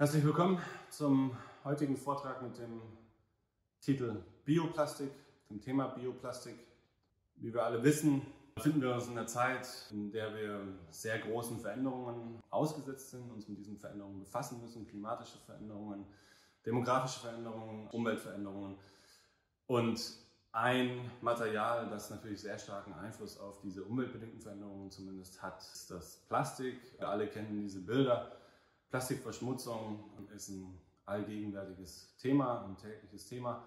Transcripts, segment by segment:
Herzlich willkommen zum heutigen Vortrag mit dem Titel Bioplastik, dem Thema Bioplastik. Wie wir alle wissen, befinden wir uns in einer Zeit, in der wir sehr großen Veränderungen ausgesetzt sind, uns mit diesen Veränderungen befassen müssen, klimatische Veränderungen, demografische Veränderungen, Umweltveränderungen. Und ein Material, das natürlich sehr starken Einfluss auf diese umweltbedingten Veränderungen zumindest hat, ist das Plastik. Wir alle kennen diese Bilder. Plastikverschmutzung ist ein allgegenwärtiges Thema, ein tägliches Thema.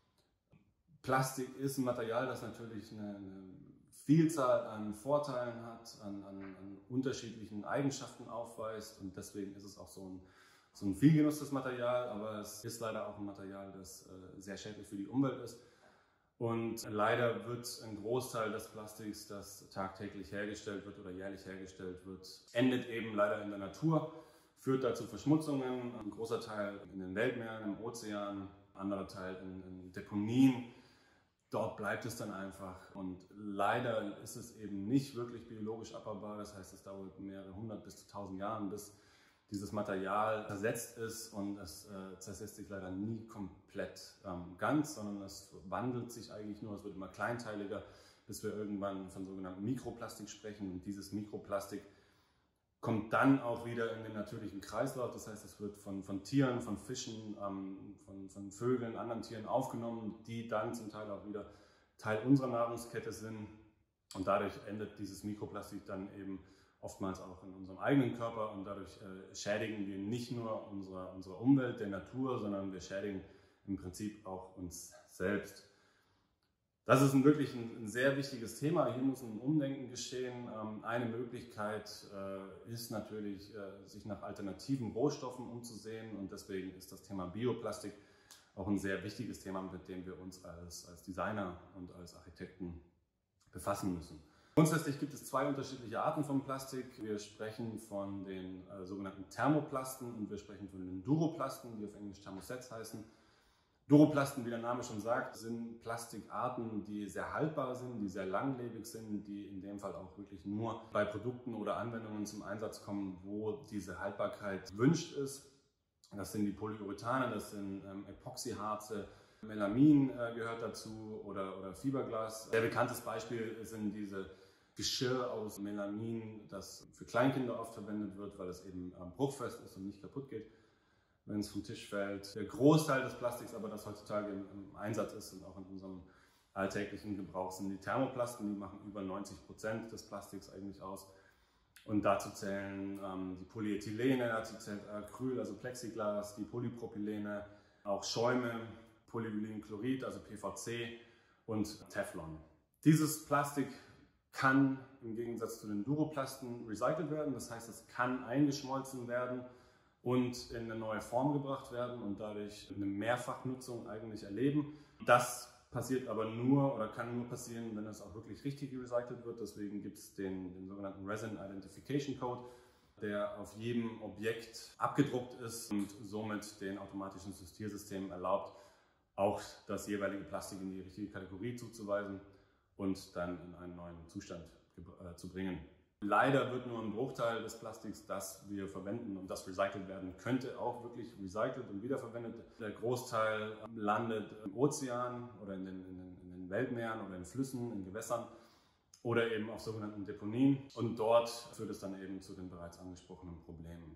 Plastik ist ein Material, das natürlich eine Vielzahl an Vorteilen hat, an unterschiedlichen Eigenschaften aufweist, und deswegen ist es auch so ein vielgenutztes Material, aber es ist leider auch ein Material, das sehr schädlich für die Umwelt ist. Und leider wird ein Großteil des Plastiks, das tagtäglich hergestellt wird oder jährlich hergestellt wird, endet eben leider in der Natur. Führt dazu Verschmutzungen, ein großer Teil in den Weltmeeren, im Ozean, ein anderer Teil in Deponien. Dort bleibt es dann einfach, und leider ist es eben nicht wirklich biologisch abbaubar. Das heißt, es dauert mehrere hundert bis zu 1000 Jahre, bis dieses Material zersetzt ist, und es zersetzt sich leider nie komplett ganz, sondern es wandelt sich eigentlich nur, es wird immer kleinteiliger, bis wir irgendwann von sogenannten Mikroplastik sprechen, und dieses Mikroplastik kommt dann auch wieder in den natürlichen Kreislauf. Das heißt, es wird von Tieren, von Fischen, von Vögeln, anderen Tieren aufgenommen, die dann zum Teil auch wieder Teil unserer Nahrungskette sind. Und dadurch endet dieses Mikroplastik dann eben oftmals auch in unserem eigenen Körper, und dadurch schädigen wir nicht nur unsere Umwelt, der Natur, sondern wir schädigen im Prinzip auch uns selbst. Das ist wirklich ein sehr wichtiges Thema. Hier muss ein Umdenken geschehen. Eine Möglichkeit ist natürlich, sich nach alternativen Rohstoffen umzusehen, und deswegen ist das Thema Bioplastik auch ein sehr wichtiges Thema, mit dem wir uns als Designer und als Architekten befassen müssen. Grundsätzlich gibt es zwei unterschiedliche Arten von Plastik. Wir sprechen von den sogenannten Thermoplasten und wir sprechen von den Duroplasten, die auf Englisch Thermosets heißen. Duroplasten, wie der Name schon sagt, sind Plastikarten, die sehr haltbar sind, die sehr langlebig sind, die in dem Fall auch wirklich nur bei Produkten oder Anwendungen zum Einsatz kommen, wo diese Haltbarkeit gewünscht ist. Das sind die Polyurethane, das sind Epoxyharze, Melamin gehört dazu, oder Fiberglas. Sehr bekanntes Beispiel sind diese Geschirr aus Melamin, das für Kleinkinder oft verwendet wird, weil es eben bruchfest ist und nicht kaputt geht, wenn es vom Tisch fällt. Der Großteil des Plastiks aber, das heutzutage im Einsatz ist und auch in unserem alltäglichen Gebrauch, sind die Thermoplasten. Die machen über 90% des Plastiks eigentlich aus. Und dazu zählen die Polyethylene, dazu zählt Acryl, also Plexiglas, die Polypropylene, auch Schäume, Polyvinylchlorid, also PVC, und Teflon. Dieses Plastik kann im Gegensatz zu den Duroplasten recycelt werden. Das heißt, es kann eingeschmolzen werden und in eine neue Form gebracht werden und dadurch eine Mehrfachnutzung eigentlich erleben. Das passiert aber nur oder kann nur passieren, wenn es auch wirklich richtig recycelt wird. Deswegen gibt es den sogenannten Resin Identification Code, der auf jedem Objekt abgedruckt ist und somit den automatischen Sortiersystemen erlaubt, auch das jeweilige Plastik in die richtige Kategorie zuzuweisen und dann in einen neuen Zustand zu bringen. Leider wird nur ein Bruchteil des Plastiks, das wir verwenden und das recycelt werden könnte, auch wirklich recycelt und wiederverwendet. Der Großteil landet im Ozean oder in den Weltmeeren oder in Flüssen, in Gewässern oder eben auf sogenannten Deponien. Und dort führt es dann eben zu den bereits angesprochenen Problemen.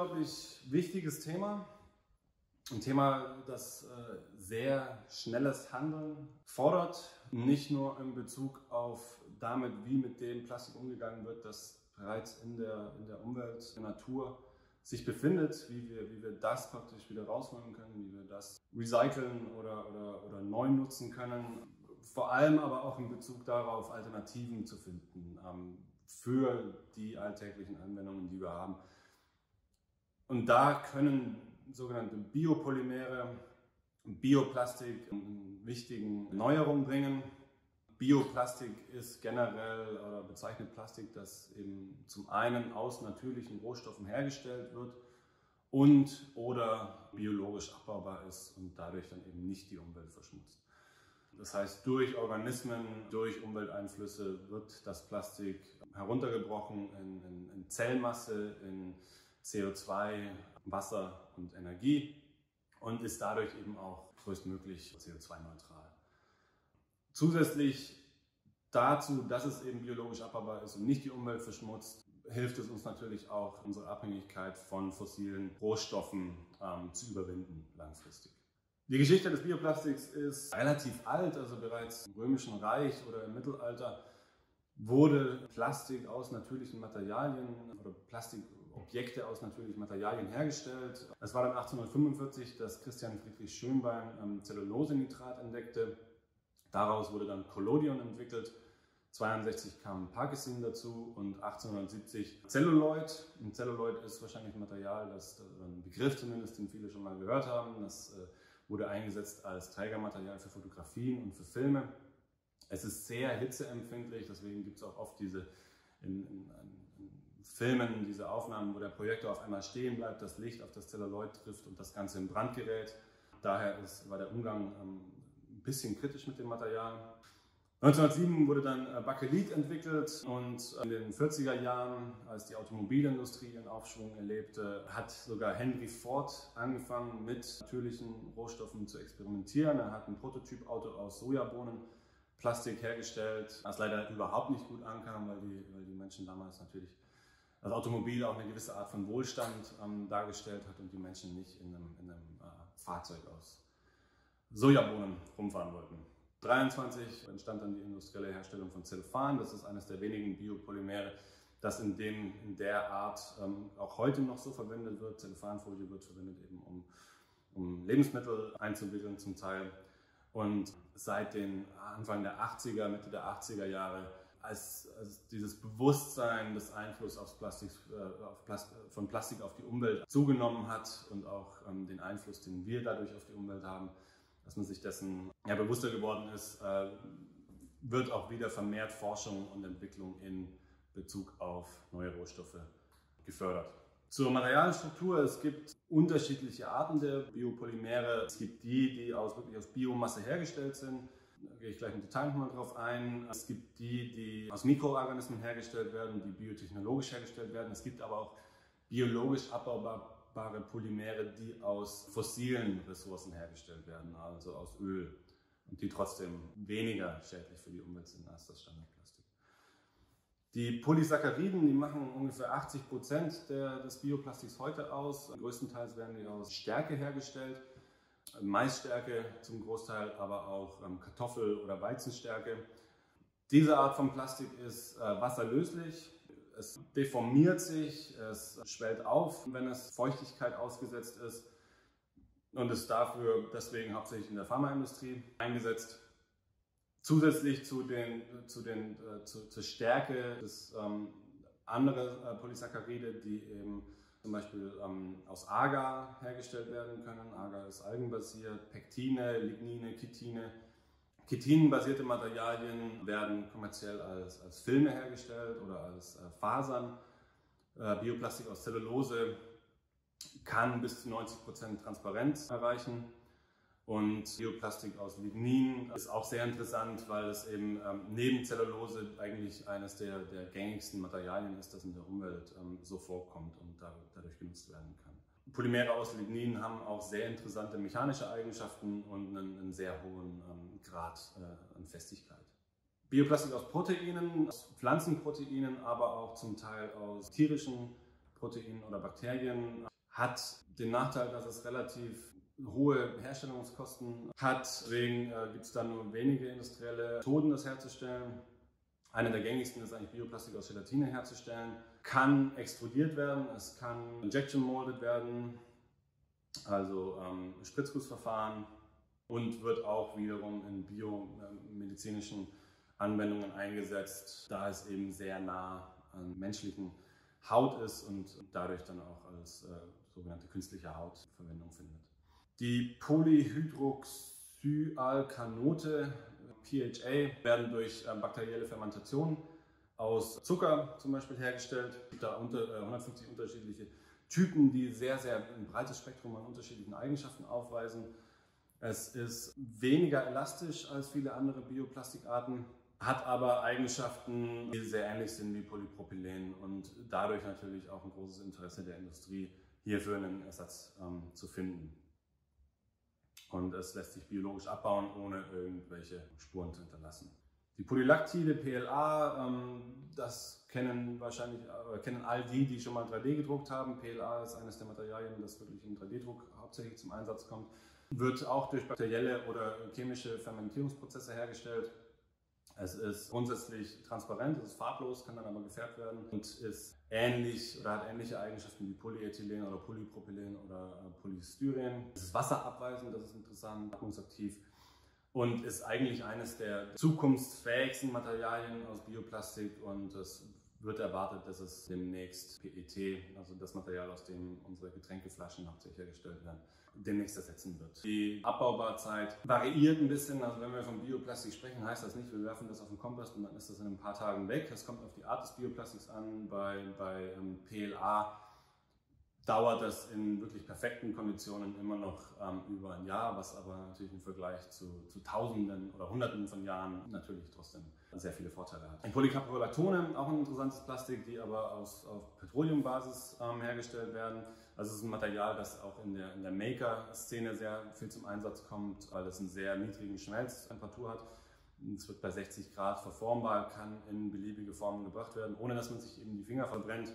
unglaublich wichtiges Thema. Ein Thema, das sehr schnelles Handeln fordert, nicht nur in Bezug auf damit, wie mit dem Plastik umgegangen wird, das bereits in der Umwelt, in der Natur sich befindet, wie wir das praktisch wieder rausholen können, wie wir das recyceln oder neu nutzen können. Vor allem aber auch in Bezug darauf, Alternativen zu finden für die alltäglichen Anwendungen, die wir haben. Und da können sogenannte Biopolymere, Bioplastik eine wichtige Neuerung bringen. Bioplastik ist generell oder bezeichnet Plastik, das eben zum einen aus natürlichen Rohstoffen hergestellt wird und oder biologisch abbaubar ist und dadurch dann eben nicht die Umwelt verschmutzt. Das heißt, durch Organismen, durch Umwelteinflüsse wird das Plastik heruntergebrochen in Zellmasse, in CO2, Wasser und Energie und ist dadurch eben auch größtmöglich CO2-neutral. Zusätzlich dazu, dass es eben biologisch abbaubar ist und nicht die Umwelt verschmutzt, hilft es uns natürlich auch, unsere Abhängigkeit von fossilen Rohstoffen zu überwinden langfristig. Die Geschichte des Bioplastiks ist relativ alt, also bereits im Römischen Reich oder im Mittelalter wurde Plastik aus natürlichen Materialien oder Plastikobjekte aus natürlichen Materialien hergestellt. Es war dann 1845, dass Christian Friedrich Schönbein Zellulosenitrat entdeckte. Daraus wurde dann Collodion entwickelt. 1962 kam Parkinson dazu und 1870 Celluloid. Und Celluloid ist wahrscheinlich ein Material, ein Begriff zumindest, den viele schon mal gehört haben. Das wurde eingesetzt als Trägermaterial für Fotografien und für Filme. Es ist sehr hitzeempfindlich, deswegen gibt es auch oft in Filmen diese Aufnahmen, wo der Projektor auf einmal stehen bleibt, das Licht auf das Celluloid trifft und das Ganze in Brand gerät. Daher war der Umgang ein bisschen kritisch mit dem Material. 1907 wurde dann Bakelit entwickelt und in den 40er Jahren, als die Automobilindustrie ihren Aufschwung erlebte, hat sogar Henry Ford angefangen, mit natürlichen Rohstoffen zu experimentieren. Er hat ein Prototypauto aus Sojabohnenplastik hergestellt, das leider überhaupt nicht gut ankam, weil die Menschen damals natürlich das Automobil auch eine gewisse Art von Wohlstand dargestellt hat und die Menschen nicht in einem Fahrzeug aus Sojabohnen rumfahren wollten. 1923 entstand dann die industrielle Herstellung von Cellophan. Das ist eines der wenigen Biopolymere, das in der Art auch heute noch so verwendet wird. Zellophanfolie wird verwendet eben, um Lebensmittel einzuwickeln zum Teil. Und seit den Anfang der 80er, Mitte der 80er Jahre, als dieses Bewusstsein des Einflusses von Plastik auf die Umwelt zugenommen hat und auch den Einfluss, den wir dadurch auf die Umwelt haben, dass man sich dessen bewusster geworden ist, wird auch wieder vermehrt Forschung und Entwicklung in Bezug auf neue Rohstoffe gefördert. Zur Materialstruktur: Es gibt unterschiedliche Arten der Biopolymere. Es gibt die wirklich aus Biomasse hergestellt sind. Da gehe ich gleich im Detail nochmal drauf ein. Es gibt die aus Mikroorganismen hergestellt werden, die biotechnologisch hergestellt werden. Es gibt aber auch biologisch abbaubare Polymere, die aus fossilen Ressourcen hergestellt werden, also aus Öl, und die trotzdem weniger schädlich für die Umwelt sind als das Standardplastik. Die Polysacchariden, die machen ungefähr 80% des Bioplastiks heute aus. Größtenteils werden die aus Stärke hergestellt, Maisstärke zum Großteil, aber auch Kartoffel- oder Weizenstärke. Diese Art von Plastik ist wasserlöslich. Es deformiert sich, es schwellt auf, wenn es Feuchtigkeit ausgesetzt ist und ist deswegen hauptsächlich in der Pharmaindustrie eingesetzt. Zusätzlich zur Stärke des andere Polysaccharide, die eben zum Beispiel aus Agar hergestellt werden können. Agar ist algenbasiert, Pektine, Lignine, Chitine. Chitinbasierte Materialien werden kommerziell als Filme hergestellt oder als Fasern. Bioplastik aus Zellulose kann bis zu 90% Transparenz erreichen. Und Bioplastik aus Lignin ist auch sehr interessant, weil es eben neben Zellulose eigentlich eines der gängigsten Materialien ist, das in der Umwelt so vorkommt und dadurch genutzt werden kann. Polymere aus Lignin haben auch sehr interessante mechanische Eigenschaften und einen sehr hohen Grad an Festigkeit. Bioplastik aus Proteinen, aus Pflanzenproteinen, aber auch zum Teil aus tierischen Proteinen oder Bakterien hat den Nachteil, dass es relativ hohe Herstellungskosten hat. Deswegen gibt es dann nur wenige industrielle Methoden, das herzustellen. Eine der gängigsten ist eigentlich Bioplastik aus Gelatine herzustellen. Kann extrudiert werden, es kann injection molded werden, also Spritzgussverfahren, und wird auch wiederum in biomedizinischen Anwendungen eingesetzt, da es eben sehr nah an menschlichen Haut ist und dadurch dann auch als sogenannte künstliche Haut Verwendung findet. Die Polyhydroxyalkanote, PHA, werden durch bakterielle Fermentation aus Zucker zum Beispiel hergestellt. Es gibt da 150 unterschiedliche Typen, die sehr ein breites Spektrum an unterschiedlichen Eigenschaften aufweisen. Es ist weniger elastisch als viele andere Bioplastikarten, hat aber Eigenschaften, die sehr ähnlich sind wie Polypropylen und dadurch natürlich auch ein großes Interesse der Industrie, hierfür einen Ersatz zu finden. Und es lässt sich biologisch abbauen, ohne irgendwelche Spuren zu hinterlassen. Die Polylactide, PLA, das kennen all die schon mal 3D gedruckt haben. PLA ist eines der Materialien, das wirklich im 3D-Druck hauptsächlich zum Einsatz kommt. Wird auch durch bakterielle oder chemische Fermentierungsprozesse hergestellt. Es ist grundsätzlich transparent, es ist farblos, kann dann aber gefärbt werden und ist ähnlich oder hat ähnliche Eigenschaften wie Polyethylen oder Polypropylen oder Polystyren. Es ist wasserabweisend, das ist interessant, atmungsaktiv und ist eigentlich eines der zukunftsfähigsten Materialien aus Bioplastik, und es wird erwartet, dass es demnächst PET, also das Material, aus dem unsere Getränkeflaschen hauptsächlich hergestellt werden, demnächst ersetzen wird. Die Abbaubarzeit variiert ein bisschen, also wenn wir von Bioplastik sprechen, heißt das nicht, wir werfen das auf den Kompost und dann ist das in ein paar Tagen weg. Es kommt auf die Art des Bioplastiks an. Bei PLA dauert das in wirklich perfekten Konditionen immer noch über ein Jahr, was aber natürlich im Vergleich zu Tausenden oder Hunderten von Jahren natürlich trotzdem sehr viele Vorteile hat. Polycaprolactone, auch ein interessantes Plastik, die aber auf Petroleumbasis hergestellt werden. Also es ist ein Material, das auch in der Maker-Szene sehr viel zum Einsatz kommt, weil es einen sehr niedrigen Schmelztemperatur hat. Es wird bei 60 Grad verformbar, kann in beliebige Formen gebracht werden, ohne dass man sich eben die Finger verbrennt,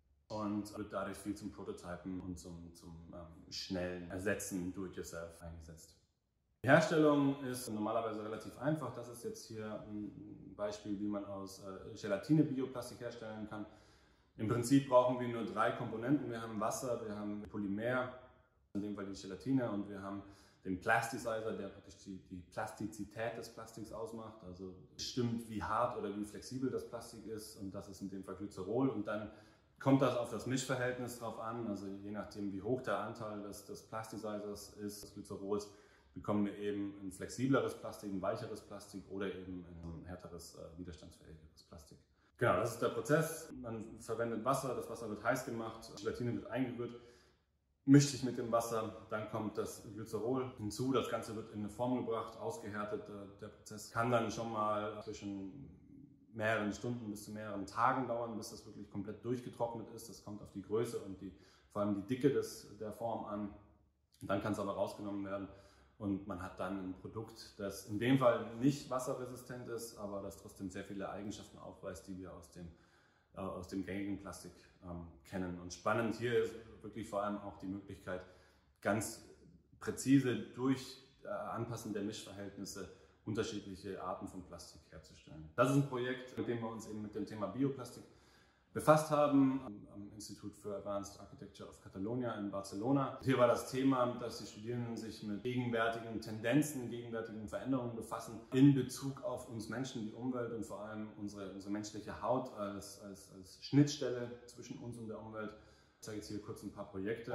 und wird dadurch viel zum Prototypen und zum schnellen Ersetzen do-it-yourself eingesetzt. Die Herstellung ist normalerweise relativ einfach. Das ist jetzt hier ein Beispiel, wie man aus Gelatine Bioplastik herstellen kann. Im Prinzip brauchen wir nur 3 Komponenten. Wir haben Wasser, wir haben Polymer, in dem Fall die Gelatine, und wir haben den Plasticizer, der praktisch die Plastizität des Plastiks ausmacht, also bestimmt, wie hart oder wie flexibel das Plastik ist, und das ist in dem Fall Glycerol. Und dann kommt das auf das Mischverhältnis drauf an, also je nachdem, wie hoch der Anteil des Plasticizers ist, des Glycerols, bekommen wir eben ein flexibleres Plastik, ein weicheres Plastik oder eben ein härteres, widerstandsfähigeres Plastik. Genau, das ist der Prozess. Man verwendet Wasser, das Wasser wird heiß gemacht, die Gelatine wird eingerührt, mischt sich mit dem Wasser, dann kommt das Glycerol hinzu, das Ganze wird in eine Form gebracht, ausgehärtet. Der Prozess kann dann schon mal zwischen mehreren Stunden bis zu mehreren Tagen dauern, bis das wirklich komplett durchgetrocknet ist. Das kommt auf die Größe und vor allem die Dicke der Form an. Und dann kann es aber rausgenommen werden und man hat dann ein Produkt, das in dem Fall nicht wasserresistent ist, aber das trotzdem sehr viele Eigenschaften aufweist, die wir aus dem gängigen Plastik kennen. Und spannend hier ist wirklich vor allem auch die Möglichkeit, ganz präzise durch Anpassen der Mischverhältnisse unterschiedliche Arten von Plastik herzustellen. Das ist ein Projekt, mit dem wir uns eben mit dem Thema Bioplastik befasst haben, am Institut für Advanced Architecture of Catalonia in Barcelona. Hier war das Thema, dass die Studierenden sich mit gegenwärtigen Tendenzen, gegenwärtigen Veränderungen befassen in Bezug auf uns Menschen, die Umwelt und vor allem unsere menschliche Haut als Schnittstelle zwischen uns und der Umwelt. Ich zeige jetzt hier kurz ein paar Projekte.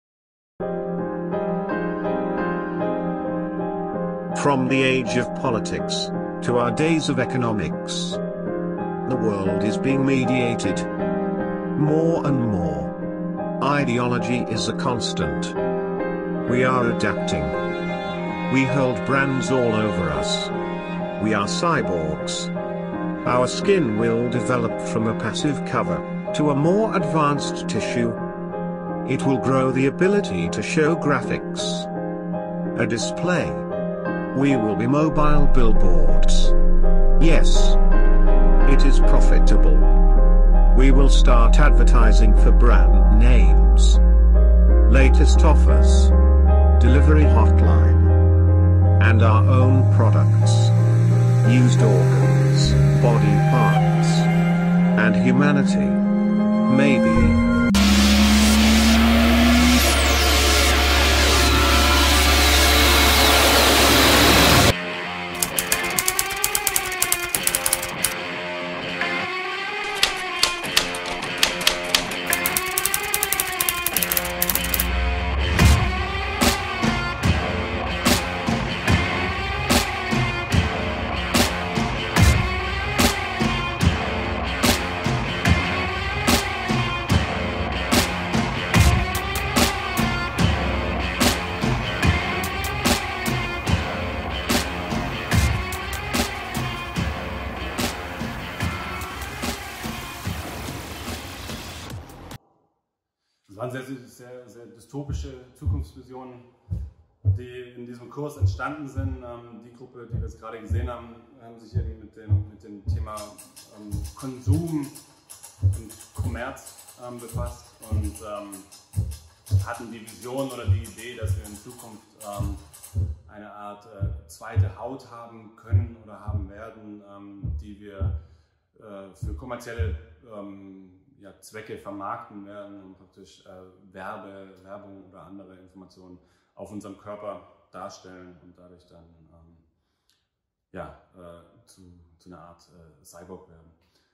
From the age of politics to our days of economics, the world is being mediated more and more. Ideology is a constant. We are adapting. We hold brands all over us. We are cyborgs. Our skin will develop from a passive cover to a more advanced tissue. It will grow the ability to show graphics, a display. We will be mobile billboards. Yes, it is profitable. We will start advertising for brand names. latest offers, delivery hotline, and our own products, used organs, body parts, and humanity. Maybe. Das waren sehr dystopische Zukunftsvisionen, die in diesem Kurs entstanden sind. Die Gruppe, die wir jetzt gerade gesehen haben, haben sich eben mit dem Thema Konsum und Kommerz befasst und hatten die Vision oder die Idee, dass wir in Zukunft eine Art zweite Haut haben können oder haben werden, die wir für kommerzielle Zwecke vermarkten werden und praktisch Werbung oder andere Informationen auf unserem Körper darstellen und dadurch dann zu einer Art Cyborg werden.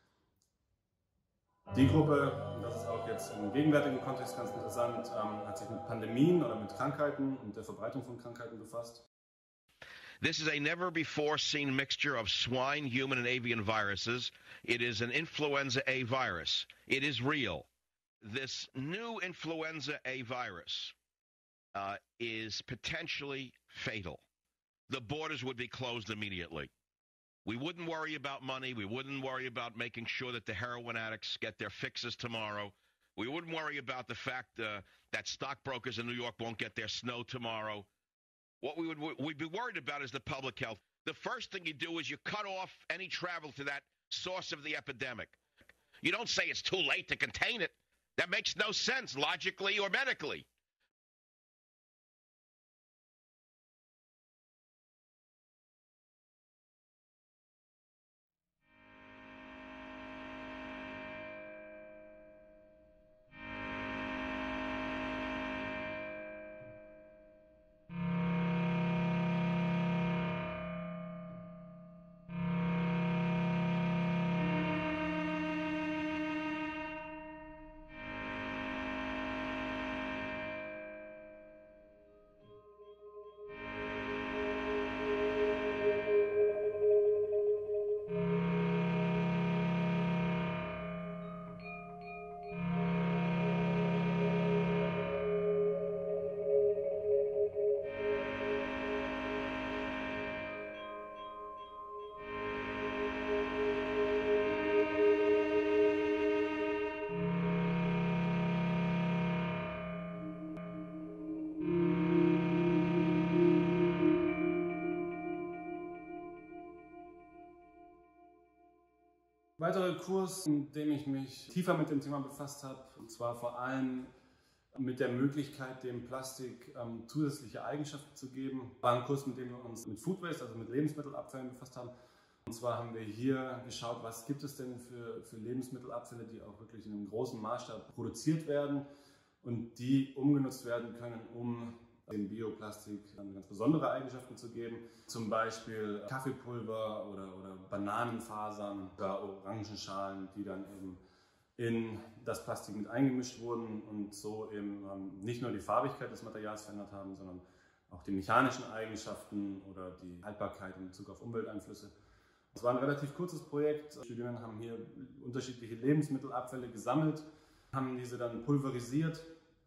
Die Gruppe, und das ist auch jetzt im gegenwärtigen Kontext ganz interessant, hat sich mit Pandemien oder mit Krankheiten und der Verbreitung von Krankheiten befasst. This is a never-before-seen mixture of swine, human, and avian viruses. It is an influenza A virus. It is real. This new influenza A virus is potentially fatal. The borders would be closed immediately. We wouldn't worry about money. We wouldn't worry about making sure that the heroin addicts get their fixes tomorrow. We wouldn't worry about the fact that stockbrokers in New York won't get their snow tomorrow. What we'd be worried about is the public health. The first thing you do is you cut off any travel to that source of the epidemic. You don't say it's too late to contain it. That makes no sense logically or medically. Weiterer Kurs, in dem ich mich tiefer mit dem Thema befasst habe, und zwar vor allem mit der Möglichkeit, dem Plastik zusätzliche Eigenschaften zu geben, war ein Kurs, mit dem wir uns mit Food Waste, also mit Lebensmittelabfällen befasst haben. Und zwar haben wir hier geschaut, was gibt es denn für Lebensmittelabfälle, die auch wirklich in einem großen Maßstab produziert werden und die umgenutzt werden können, um dem Bioplastik ganz besondere Eigenschaften zu geben. Zum Beispiel Kaffeepulver oder Bananenfasern oder Orangenschalen, die dann eben in das Plastik mit eingemischt wurden und so eben nicht nur die Farbigkeit des Materials verändert haben, sondern auch die mechanischen Eigenschaften oder die Haltbarkeit in Bezug auf Umwelteinflüsse. Es war ein relativ kurzes Projekt. Die Studierenden haben hier unterschiedliche Lebensmittelabfälle gesammelt, haben diese dann pulverisiert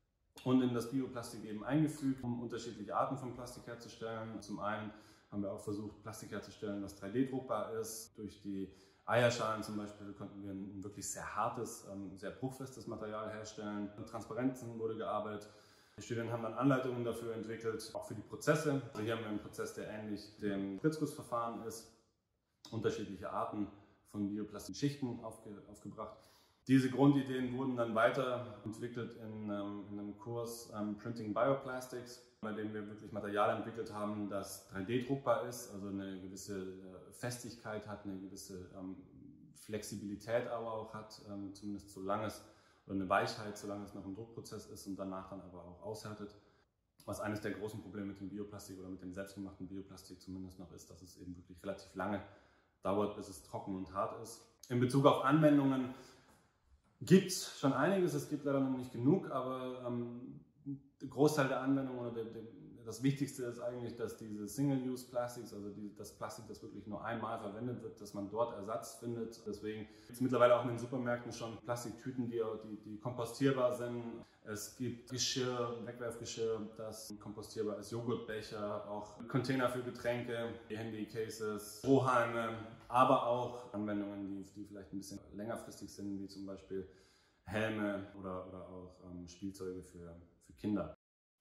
und in das Bioplastik eben eingefügt, um unterschiedliche Arten von Plastik herzustellen. Zum einen haben wir auch versucht, Plastik herzustellen, das 3D-druckbar ist. Durch die Eierschalen zum Beispiel konnten wir ein wirklich sehr hartes, sehr bruchfestes Material herstellen. Mit Transparenzen wurde gearbeitet. Die Studierenden haben dann Anleitungen dafür entwickelt, auch für die Prozesse. Also hier haben wir einen Prozess, der ähnlich dem Spritzgussverfahren ist. Unterschiedliche Arten von Bioplastikschichten aufgebracht. Diese Grundideen wurden dann weiterentwickelt in einem Kurs Printing Bioplastics, bei dem wir wirklich Material entwickelt haben, das 3D-druckbar ist, also eine gewisse Festigkeit hat, eine gewisse Flexibilität aber auch hat, zumindest solange es, oder eine Weichheit, solange es noch im Druckprozess ist und danach dann aber auch aushärtet. Was eines der großen Probleme mit dem Bioplastik oder mit dem selbstgemachten Bioplastik zumindest noch ist, dass es eben wirklich relativ lange dauert, bis es trocken und hart ist. In Bezug auf Anwendungen gibt es schon einiges, es gibt leider noch nicht genug, aber der Großteil der Anwendungen oder das Wichtigste ist eigentlich, dass diese Single-Use-Plastics, also das Plastik, das wirklich nur einmal verwendet wird, dass man dort Ersatz findet. Deswegen gibt es mittlerweile auch in den Supermärkten schon Plastiktüten, die kompostierbar sind. Es gibt Geschirr, Wegwerfgeschirr, das kompostierbar ist, Joghurtbecher, auch Container für Getränke, Handycases, Strohhalme, aber auch Anwendungen, die vielleicht ein bisschen längerfristig sind, wie zum Beispiel Helme oder auch Spielzeuge für Kinder.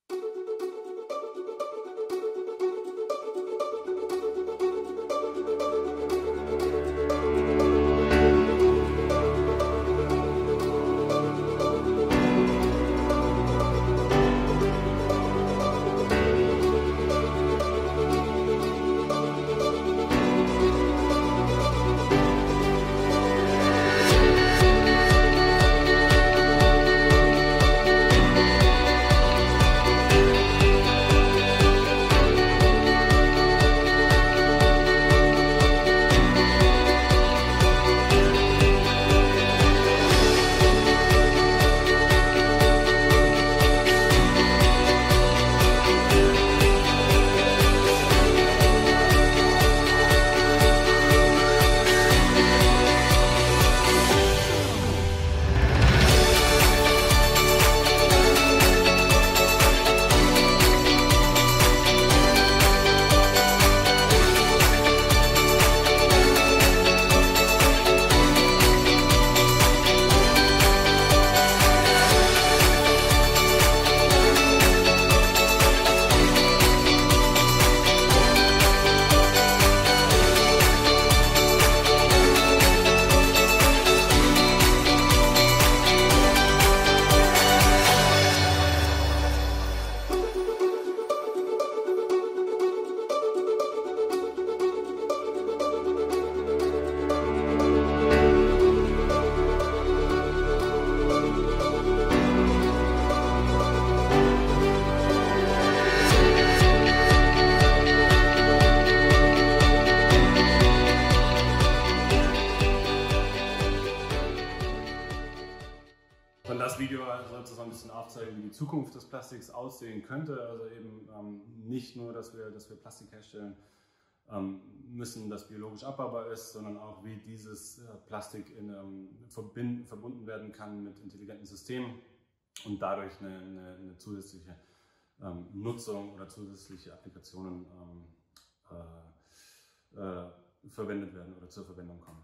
Und das Video soll so ein bisschen aufzeigen, wie die Zukunft des Plastiks aussehen könnte. Also eben nicht nur, dass wir Plastik herstellen müssen, das biologisch abbaubar ist, sondern auch, wie dieses Plastik verbunden werden kann mit intelligenten Systemen und dadurch eine zusätzliche Nutzung oder zusätzliche Applikationen verwendet werden oder zur Verwendung kommen.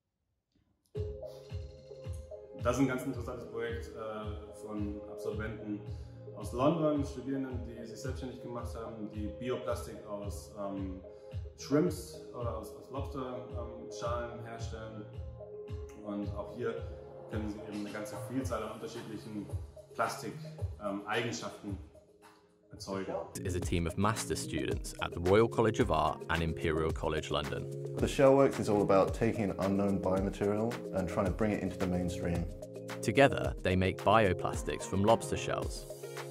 Das ist ein ganz interessantes Projekt von Absolventen aus London, Studierenden, die sich selbstständig gemacht haben, die Bioplastik aus Shrimps oder aus Lobsterschalen herstellen. Und auch hier können sie eben eine ganze Vielzahl an unterschiedlichen Plastikeigenschaften erzeugen. Is a team of master's students at the Royal College of Art and Imperial College London. The Shellworks is all about taking an unknown biomaterial and trying to bring it into the mainstream. Together, they make bioplastics from lobster shells.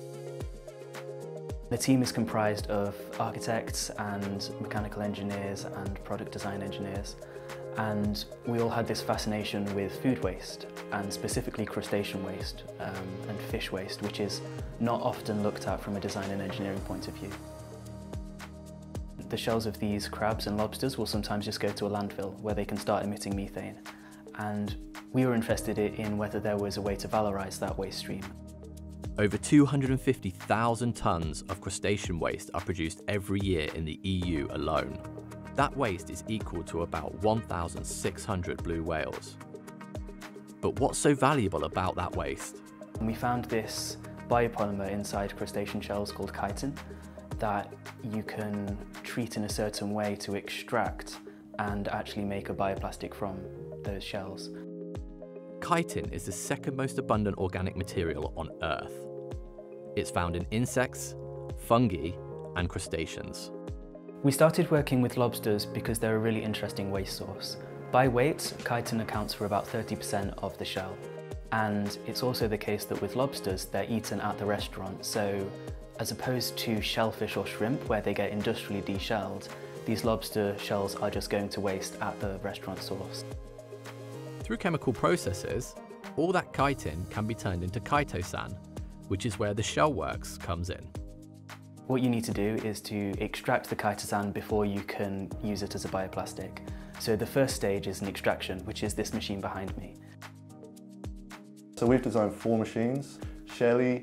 The team is comprised of architects and mechanical engineers and product design engineers, and we all had this fascination with food waste, and specifically crustacean waste and fish waste, which is not often looked at from a design and engineering point of view. The shells of these crabs and lobsters will sometimes just go to a landfill where they can start emitting methane, and we were interested in whether there was a way to valorize that waste stream. Over 250,000 tonnes of crustacean waste are produced every year in the EU alone. That waste is equal to about 1,600 blue whales. But what's so valuable about that waste? We found this biopolymer inside crustacean shells called chitin that you can treat in a certain way to extract and actually make a bioplastic from those shells. chitin is the second most abundant organic material on Earth. It's found in insects, fungi, and crustaceans. We started working with lobsters because they're a really interesting waste source. By weight, chitin accounts for about 30% of the shell. And it's also the case that with lobsters, they're eaten at the restaurant. So as opposed to shellfish or shrimp, where they get industrially deshelled, these lobster shells are just going to waste at the restaurant source. Through chemical processes, all that chitin can be turned into chitosan, which is where the shell works comes in. What you need to do is to extract the chitosan before you can use it as a bioplastic. So the first stage is an extraction, which is this machine behind me. So we've designed 4 machines: Shelly,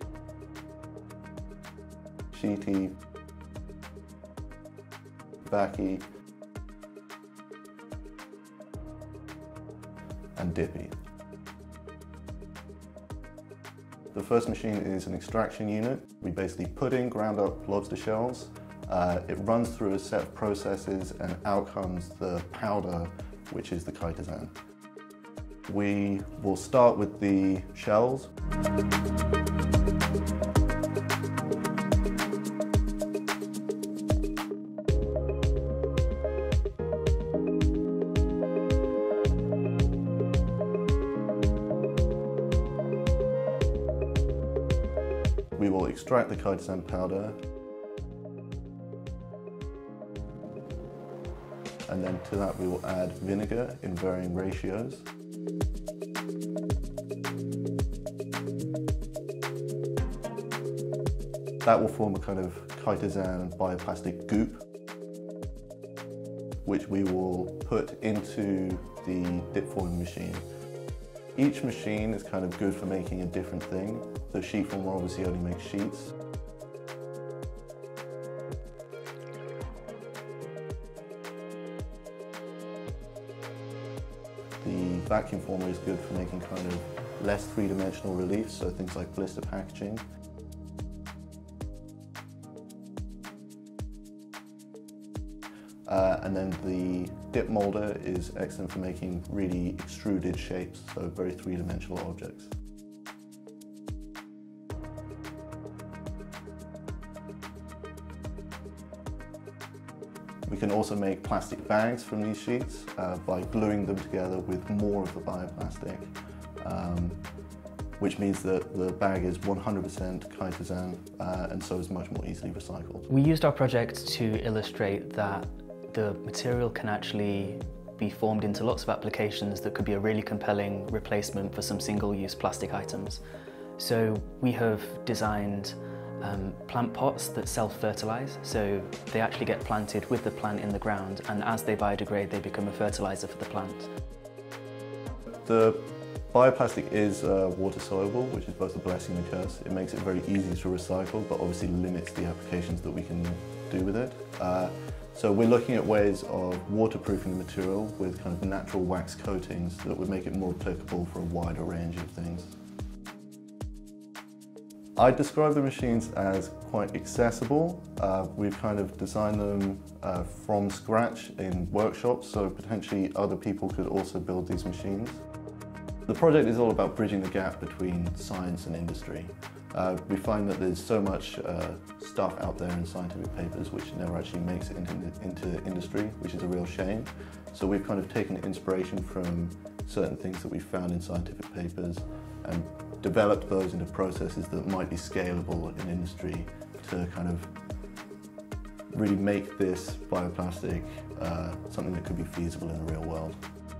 Sheety, Vacuum, and Dippy. The first machine is an extraction unit. We basically put in ground up lobster shells. It runs through a set of processes and out comes the powder, which is the chitosan. We will start with the shells. We will extract the chitosan powder, and then to that we will add vinegar in varying ratios. That will form a kind of chitosan bioplastic goop, which we will put into the dip forming machine. Each machine is kind of good for making a different thing. The sheet former obviously only makes sheets. The vacuum former is good for making kind of less three-dimensional reliefs, so things like blister packaging. And then the dip molder is excellent for making really extruded shapes, so very three-dimensional objects. We can also make plastic bags from these sheets by gluing them together with more of the bioplastic, which means that the bag is 100% chitosan and so is much more easily recycled. We used our project to illustrate that the material can actually be formed into lots of applications that could be a really compelling replacement for some single-use plastic items. So we have designed plant pots that self-fertilize, so they actually get planted with the plant in the ground, and as they biodegrade they become a fertilizer for the plant. The bioplastic is water soluble, which is both a blessing and a curse. It makes it very easy to recycle, but obviously limits the applications that we can do with it. So we're looking at ways of waterproofing the material with kind of natural wax coatings that would make it more applicable for a wider range of things. I describe the machines as quite accessible. We've kind of designed them from scratch in workshops, so potentially other people could also build these machines. The project is all about bridging the gap between science and industry. We find that there's so much stuff out there in scientific papers which never actually makes it into industry, which is a real shame. So we've kind of taken inspiration from certain things that we found in scientific papers and developed those into processes that might be scalable in industry to kind of really make this bioplastic something that could be feasible in the real world.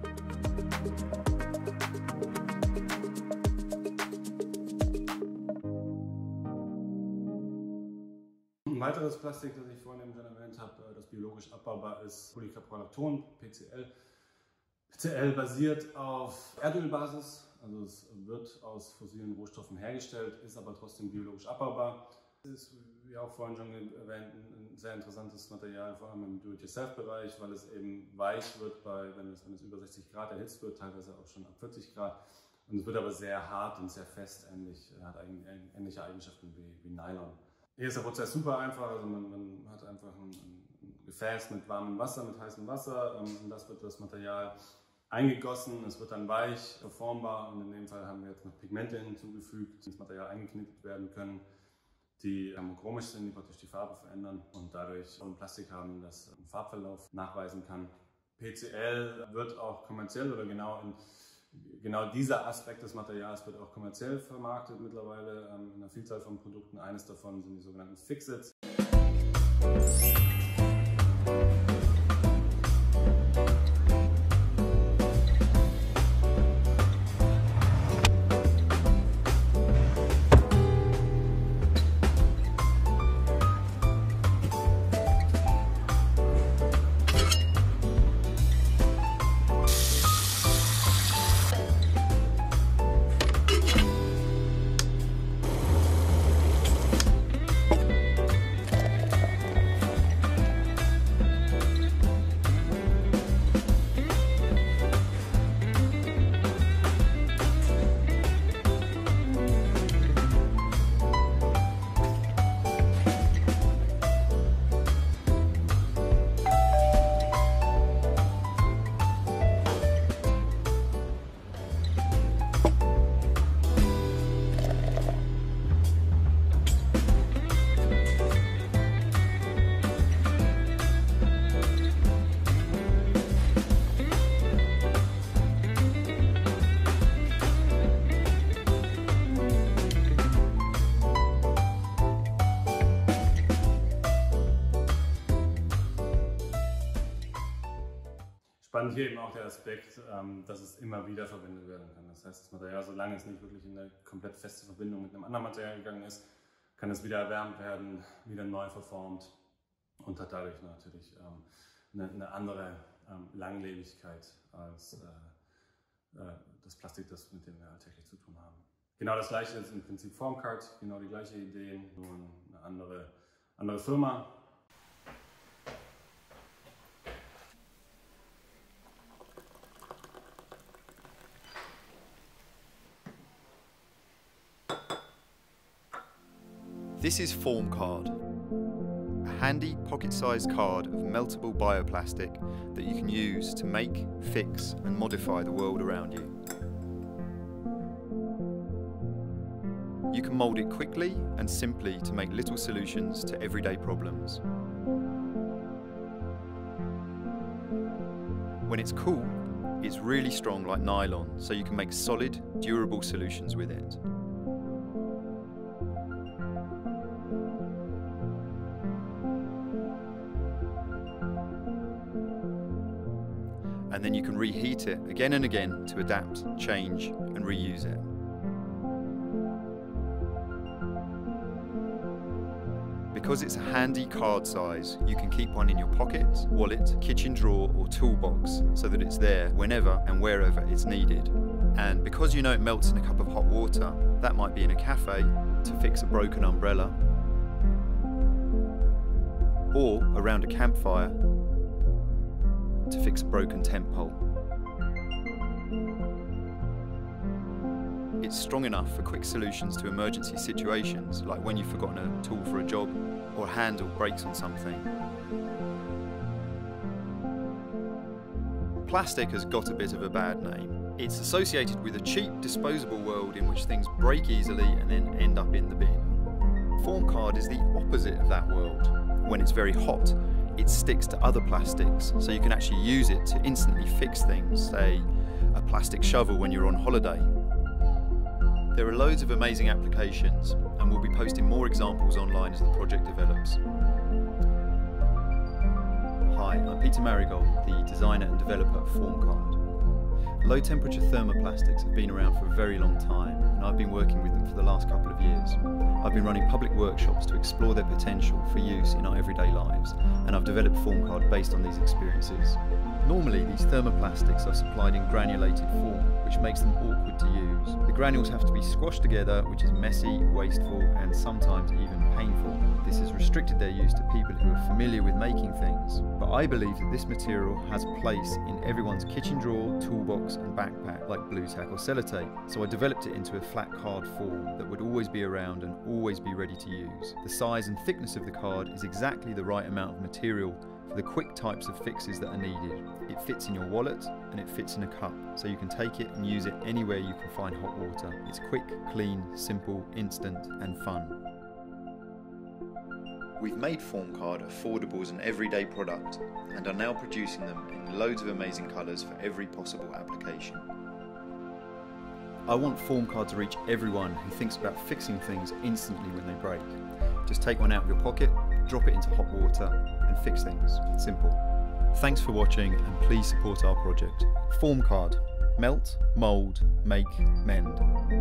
Ein weiteres Plastik, das ich vorhin schon erwähnt habe, das biologisch abbaubar ist, Polycaprolacton, PCL. PCL basiert auf Erdölbasis, also es wird aus fossilen Rohstoffen hergestellt, ist aber trotzdem biologisch abbaubar. Es ist, wie auch vorhin schon erwähnt, ein sehr interessantes Material, vor allem im Do-it-yourself-Bereich, weil es eben weich wird, wenn es über 60 Grad erhitzt wird, teilweise auch schon ab 40 Grad. Und es wird aber sehr hart und sehr fest, hat ähnliche Eigenschaften wie Nylon. Hier ist der Prozess super einfach, also man hat einfach ein Gefäß mit warmem Wasser, mit heißem Wasser, in das wird das Material eingegossen, es wird dann weich, verformbar und in dem Fall haben wir jetzt noch Pigmente hinzugefügt, die ins Material eingeknetet werden können, die thermochromisch sind, die praktisch die Farbe verändern und dadurch ein Plastik haben, das einen Farbverlauf nachweisen kann. PCL wird auch kommerziell oder genau dieser Aspekt des Materials wird auch kommerziell vermarktet mittlerweile in einer Vielzahl von Produkten. Eines davon sind die sogenannten Fixits. Spannend hier eben auch der Aspekt, dass es immer wieder verwendet werden kann. Das heißt, das Material, solange es nicht wirklich in eine komplett feste Verbindung mit einem anderen Material gegangen ist, kann es wieder erwärmt werden, wieder neu verformt und hat dadurch natürlich eine andere Langlebigkeit als das Plastik, mit dem wir alltäglich zu tun haben. Genau das gleiche ist im Prinzip Formcard, genau die gleiche Idee, nur eine andere Firma. This is Formcard, a handy pocket-sized card of meltable bioplastic that you can use to make, fix and modify the world around you. You can mould it quickly and simply to make little solutions to everyday problems. When it's cool, it's really strong like nylon, so you can make solid, durable solutions with it. And then you can reheat it again and again to adapt, change and reuse it. Because it's a handy card size, you can keep one in your pocket, wallet, kitchen drawer or toolbox so that it's there whenever and wherever it's needed. And because you know it melts in a cup of hot water, that might be in a cafe to fix a broken umbrella, or around a campfire to fix a broken tent pole. It's strong enough for quick solutions to emergency situations, like when you've forgotten a tool for a job or a handle breaks on something. Plastic has got a bit of a bad name. It's associated with a cheap, disposable world in which things break easily and then end up in the bin. Formcard is the opposite of that world. When it's very hot, it sticks to other plastics, so you can actually use it to instantly fix things, say a plastic shovel when you're on holiday. There are loads of amazing applications, and we'll be posting more examples online as the project develops. Hi, I'm Peter Marigold, the designer and developer of Formcard. Low temperature thermoplastics have been around for a very long time, and I've been working with them for the last couple of years. I've been running public workshops to explore their potential for use in our everyday lives, and I've developed Formcard based on these experiences. Normally, these thermoplastics are supplied in granulated form, which makes them awkward to use. The granules have to be squashed together, which is messy, wasteful, and sometimes even painful. This has restricted their use to people who are familiar with making things. But I believe that this material has a place in everyone's kitchen drawer, toolbox, and backpack, like Blu Tack or sellotape. So I developed it into a flat card form that would always be around and always be ready to use. The size and thickness of the card is exactly the right amount of material for the quick types of fixes that are needed. It fits in your wallet and it fits in a cup, so you can take it and use it anywhere you can find hot water. It's quick, clean, simple, instant and fun. We've made FormCard affordable as an everyday product and are now producing them in loads of amazing colours for every possible application. I want FormCard to reach everyone who thinks about fixing things instantly when they break. Just take one out of your pocket, drop it into hot water and fix things. Simple. Thanks for watching and please support our project. FormCard. Melt, mould, make, mend.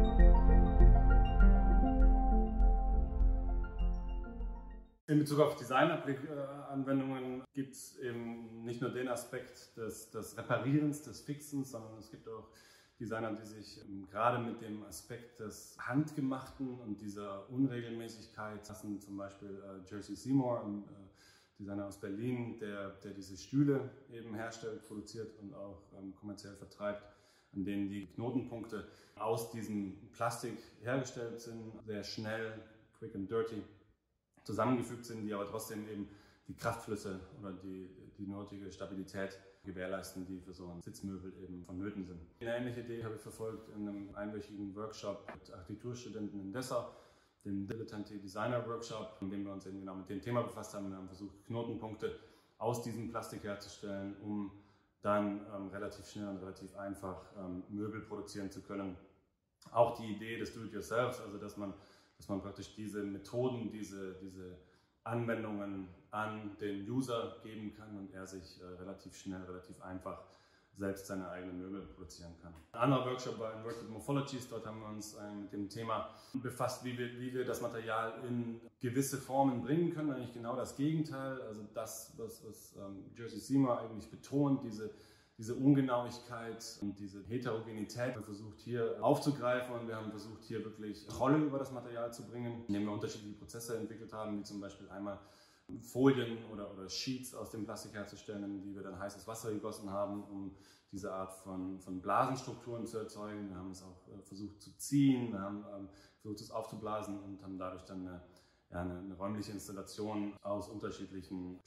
In Bezug auf Design-Anwendungen gibt es eben nicht nur den Aspekt des Reparierens, des Fixens, sondern es gibt auch Designer, die sich gerade mit dem Aspekt des Handgemachten und dieser Unregelmäßigkeit lassen, zum Beispiel Jerzy Seymour, ein Designer aus Berlin, der diese Stühle eben herstellt, produziert und auch kommerziell vertreibt, an denen die Knotenpunkte aus diesem Plastik hergestellt sind, sehr schnell, quick and dirty zusammengefügt sind, die aber trotzdem eben die Kraftflüsse oder die nötige Stabilität gewährleisten, die für so ein Sitzmöbel eben vonnöten sind. Eine ähnliche Idee habe ich verfolgt in einem einwöchigen Workshop mit Architekturstudenten in Dessau, dem Dilettante Designer Workshop, in dem wir uns eben genau mit dem Thema befasst haben. Wir haben versucht, Knotenpunkte aus diesem Plastik herzustellen, um dann relativ schnell und relativ einfach Möbel produzieren zu können. Auch die Idee des Do-it-yourselfs, also dass man praktisch diese Methoden, diese Anwendungen an den User geben kann und er sich relativ schnell, relativ einfach selbst seine eigenen Möbel produzieren kann. Ein anderer Workshop war in Work with Morphologies. Dort haben wir uns mit dem Thema befasst, wie wir das Material in gewisse Formen bringen können. Eigentlich genau das Gegenteil, also das, was Jerzy Seymour eigentlich betont, diese Ungenauigkeit und diese Heterogenität. Wir haben versucht hier aufzugreifen und wir haben versucht hier wirklich Kontrolle über das Material zu bringen, indem wir unterschiedliche Prozesse entwickelt haben, wie zum Beispiel einmal Folien oder Sheets aus dem Plastik herzustellen, in die wir dann heißes Wasser gegossen haben, um diese Art von Blasenstrukturen zu erzeugen. Wir haben es auch versucht zu ziehen, wir haben versucht es aufzublasen und haben dadurch dann eine räumliche Installation aus unterschiedlichen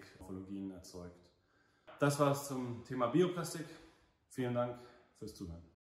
Plastikmorphologien erzeugt. Das war es zum Thema Bioplastik. Vielen Dank fürs Zuhören.